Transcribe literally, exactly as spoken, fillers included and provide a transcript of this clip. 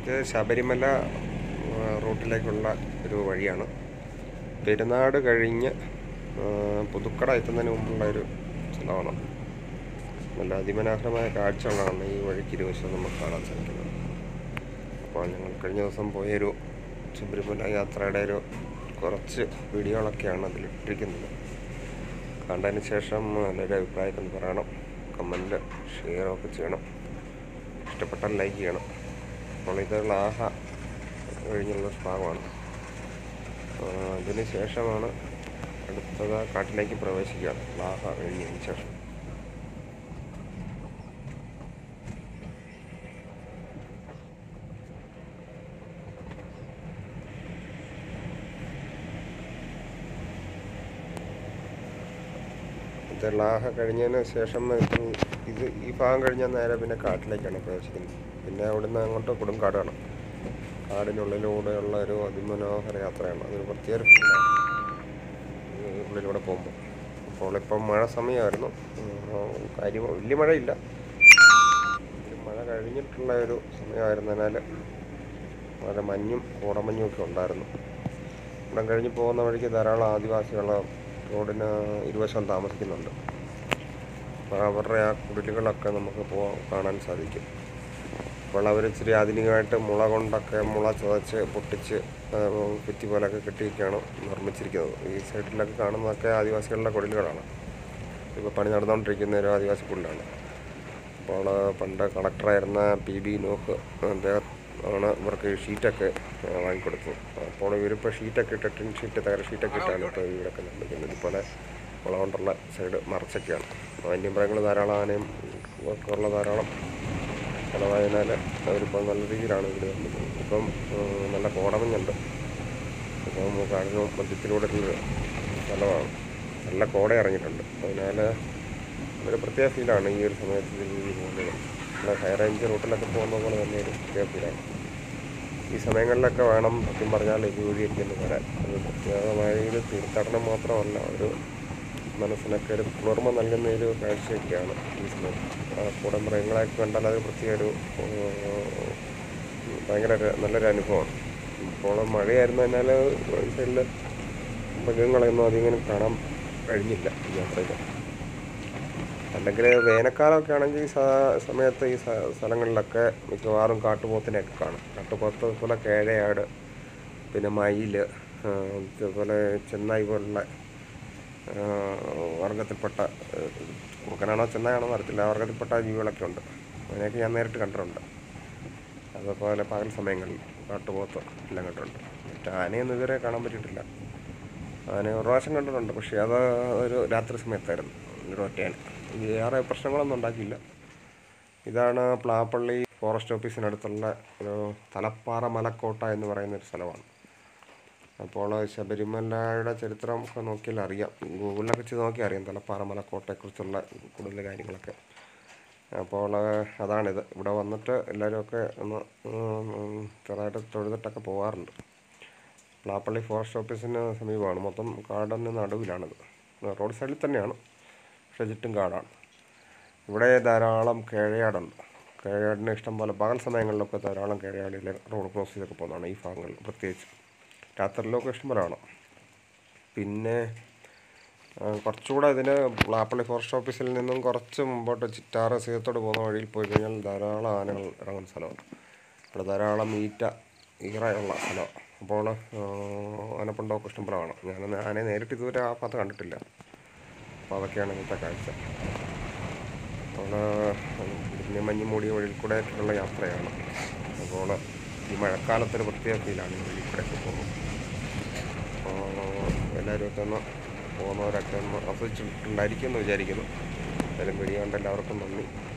ഇത് ശബരിമല റൂട്ടിലേക്കുള്ള ഒരു വഴിയാണ്. പെരുന്നാട് കഴിഞ്ഞ് പുതുക്കട എത്തുന്നതിന് മുമ്പുള്ള ഒരു സ്ഥലമാണ്. നല്ല അതിമനോഹരമായ കാഴ്ചകളാണ് ഈ വഴിക്ക് ഇരുവശം നമുക്ക് കാണാൻ സാധിക്കുന്നത്. അപ്പോൾ ഞങ്ങൾ കഴിഞ്ഞ ദിവസം പോയൊരു ശബരിമല യാത്രയുടെ ഒരു കുറച്ച് വീഡിയോകളൊക്കെയാണ് അതിലിട്ടിരിക്കുന്നത്. കണ്ടതിന് ശേഷം നല്ലൊരു അഭിപ്രായം എന്ന് പറയണം. കമൻറ്റ് ഷെയറൊക്കെ ചെയ്യണം. ഇഷ്ടപ്പെട്ടാൽ ലൈക്ക് ചെയ്യണം. അപ്പോൾ ഇത് ലാഹ കഴിഞ്ഞുള്ള ഭാഗമാണ്. അതിന് ശേഷമാണ് അടുത്തത് കാട്ടിലേക്ക് പ്രവേശിക്കുക. ലാഹ കഴിഞ്ഞതിന് ശേഷം ഇത് ലാഹ കഴിഞ്ഞതിന് ശേഷം ഇത് ഈ ഭാഗം കഴിഞ്ഞാൽ നേരെ പിന്നെ കാട്ടിലേക്കാണ് പ്രവേശിക്കുന്നത്. പിന്നെ അവിടുന്ന് അങ്ങോട്ട് കൊടുങ്കാടാണ്. കാടിനുള്ളിലൂടെയുള്ള ഒരു അതിമനോഹര യാത്രയാണ്. അതൊരു പ്രത്യേക ഉള്ളിലൂടെ പോകുമ്പോൾ. അപ്പോൾ ഇപ്പം മഴ സമയമായിരുന്നു. കാര്യം വലിയ മഴയില്ല, മഴ കഴിഞ്ഞിട്ടുള്ള ഒരു സമയമായിരുന്നതിനാൽ വളരെ മഞ്ഞും കോടമഞ്ഞും ഒക്കെ ഉണ്ടായിരുന്നു. ഇവിടെ കഴിഞ്ഞ് പോകുന്ന വഴിക്ക് ധാരാളം ആദിവാസികൾ റോഡിന് ഇരുവശം താമസിക്കുന്നുണ്ട്. അപ്പോൾ അവരുടെ ആ കുടിലുകളൊക്കെ നമുക്ക് പോ കാണാൻ സാധിക്കും. അപ്പോൾ അവർ ഇച്ചിരി ആധുനികമായിട്ട് മുള കൊണ്ടൊക്കെ മുള ചതച്ച് പൊട്ടിച്ച് കുറ്റി പോലൊക്കെ കെട്ടിയൊക്കെയാണ് നിർമ്മിച്ചിരിക്കുന്നത്. ഈ സൈഡിലൊക്കെ കാണുന്നതൊക്കെ ആദിവാസികളുടെ കുടിലുകളാണ്. ഇപ്പോൾ പണി നടന്നുകൊണ്ടിരിക്കുന്ന ഒരു ആദിവാസി കുടിലാണ്. അപ്പോൾ പണ്ട് കളക്ടറായിരുന്ന പി ബി നോഹ് അദ്ദേഹം ആണ് ഇവർക്ക് ഷീറ്റൊക്കെ വാങ്ങിക്കൊടുത്തത്. അപ്പോൾ ഇവരിപ്പോൾ ഷീറ്റൊക്കെ ഇട്ട് ടിൻ ഷീറ്റ് തകര ഷീറ്റൊക്കെ ഇട്ടാണ് ഇപ്പോൾ വീടൊക്കെ നിർമ്മിക്കുന്നത്. ഇതുപോലെ മുള കൊണ്ടുള്ള സൈഡ് മറച്ചൊക്കെയാണ്. വന്യമൃഗങ്ങൾ ധാരാളം ആനയും ഒക്കെ ഉള്ള ധാരാളം സ്ഥലമായതിനാൽ അവരിപ്പോൾ നല്ല രീതിയിലാണ് വീട് നിർമ്മിക്കുന്നത്. ഇപ്പം നല്ല കോടമഞ്ഞുണ്ട്. ഇപ്പം കാടിന് മധ്യത്തിലൂടെ ഒരു സ്ഥലമാണ്. നല്ല കോട ഇറങ്ങിയിട്ടുണ്ട്. അതിനാൽ ഒരു പ്രത്യേക ഫീലാണ് ഈ ഒരു സമയത്ത് ഇതിൽ പോകുന്നത്. നമ്മൾ ഹൈ റേഞ്ച് റൂട്ടിലൊക്കെ പോകുന്ന പോലെ തന്നെ ഒരു പ്രത്യേക ഫീലാണ്. ഈ സമയങ്ങളിലൊക്കെ വേണം സത്യം പറഞ്ഞാൽ ഈ വഴിയൊക്കെ ഒന്ന് വരാൻ. അത് പ്രത്യേകമായ ഒരു തീർത്ഥാടനം മാത്രമല്ല, ഒരു മനസ്സിനൊക്കെ ഒരു കുളിർമ നൽകുന്ന ഒരു കാഴ്ചയൊക്കെയാണ് ഈ സമയത്ത്. കൂടെ മൃഗങ്ങളെയൊക്കെ കണ്ടാൽ അത് പ്രത്യേക ഒരു ഭയങ്കര നല്ലൊരു അനുഭവമാണ്. ഇപ്പോൾ മഴയായിരുന്നതിനാൽ ഈ സൈഡിൽ മൃഗങ്ങളെയൊന്നും അധികം കാണാൻ കഴിഞ്ഞില്ല ഈ യാത്രയിൽ. അല്ലെങ്കിൽ വേനൽക്കാലമൊക്കെ ആണെങ്കിൽ ഈ സമയത്ത് ഈ സ്ഥലങ്ങളിലൊക്കെ മിക്കവാറും കാട്ടുപോത്തിനെയൊക്കെ കാണും. കാട്ടുപോത്ത് പോലെ കേഴയാട്, പിന്നെ മയിൽ, അതുപോലെ ചെന്നായി പോലുള്ള വർഗത്തിൽപ്പെട്ട കുറുക്കനാണോ ചെന്നായാണോ അറിയത്തില്ല, ആ വർഗത്തിൽപ്പെട്ട ജീവികളൊക്കെ ഉണ്ട്. അതിനെയൊക്കെ ഞാൻ നേരിട്ട് കണ്ടിട്ടുണ്ട്. അതുപോലെ പകൽ സമയങ്ങളിൽ കാട്ടുപോത്ത് എല്ലാം കണ്ടിട്ടുണ്ട്. മറ്റേ ആനയൊന്നും ഇതുവരെ കാണാൻ പറ്റിയിട്ടില്ല. ആന ഒരു പ്രാവശ്യം കണ്ടിട്ടുണ്ട്, പക്ഷേ അത് ഒരു രാത്രി സമയത്തായിരുന്നു. ഒരു ഒറ്റയാന. വേറെ പ്രശ്നങ്ങളൊന്നും ഉണ്ടാക്കിയില്ല. ഇതാണ് പ്ലാപ്പള്ളി ഫോറസ്റ്റ് ഓഫീസിനടുത്തുള്ള ഒരു തലപ്പാറ മലക്കോട്ട എന്ന് പറയുന്നൊരു സ്ഥലമാണ്. അപ്പോൾ ശബരിമലയുടെ ചരിത്രം ഒക്കെ നോക്കിയാൽ അറിയാം. ഗൂഗിളിലൊക്കെ ചെയ്ത് നോക്കിയാൽ അറിയാം തലപ്പാറ മലക്കോട്ടയെക്കുറിച്ചുള്ള കൂടുതൽ കാര്യങ്ങളൊക്കെ. അപ്പോൾ അതാണിത്. ഇവിടെ വന്നിട്ട് എല്ലാവരുമൊക്കെ ഒന്ന് ചെറുതായിട്ട് തൊഴുതിട്ടൊക്കെ പോകാറുണ്ട്. പ്ലാപ്പള്ളി ഫോറസ്റ്റ് ഓഫീസിന് സമീപമാണ്. മൊത്തം കാടിന് നടുവിലാണിത്. റോഡ് സൈഡിൽ തന്നെയാണ്, പക്ഷേ ചുറ്റും കാടാണ്. ഇവിടെ ധാരാളം കേഴയാടുണ്ട്. കേഴയാടിന് ഇഷ്ടം പോലെ പകൽ സമയങ്ങളിലൊക്കെ ധാരാളം കേഴയാടിൽ റോഡ് ക്രോസ് ചെയ്തൊക്കെ പോകുന്നതാണ് ഈ ഭാഗങ്ങളിൽ. പ്രത്യേകിച്ച് രാത്രിയിലൊക്കെ ഇഷ്ടം പോലെ കാണാം. പിന്നെ കുറച്ചുകൂടെ ഇതിന് പ്ലാപ്പള്ളി ഫോറസ്റ്റ് ഓഫീസിൽ നിന്നും കുറച്ച് മുമ്പോട്ട് ചിറ്റാറ് സീതത്തോട് പോകുന്ന വഴിയിൽ പോയി കഴിഞ്ഞാൽ ധാരാളം ആനകൾ ഇറങ്ങുന്ന സ്ഥലമാണ്. ഇവിടെ ധാരാളം ഈറ്റ ഈറയുള്ള സ്ഥലമാണ്. അപ്പോൾ ആനപ്പണ്ടൊക്കെ ഇഷ്ടം പോലെ കാണാം. ഞാൻ ആനയെ നേരിട്ട് ഇതുവരെ ആ ഭാഗത്ത് കണ്ടിട്ടില്ല. അപ്പോൾ അതൊക്കെയാണ് ഇന്നത്തെ കാഴ്ച. അപ്പോൾ പിന്നെ മഞ്ഞ് മൂടിയ വഴിയിൽ കൂടെ ഉള്ള യാത്രയാണ്. അപ്പോൾ ഈ മഴക്കാലത്തൊരു പ്രത്യേക ഫീലാണ് ഈ വഴിയിൽ കൂടെയൊക്കെ പോകുന്നത്. അപ്പോൾ എല്ലാവരും ഒന്ന് പോകുന്നവരൊക്കെ ഒന്ന് ആസ്വദിച്ചിട്ടുണ്ടായിരിക്കും എന്ന് വിചാരിക്കുന്നു. എന്തായാലും വീഡിയോ കണ്ട എല്ലാവർക്കും നന്ദി.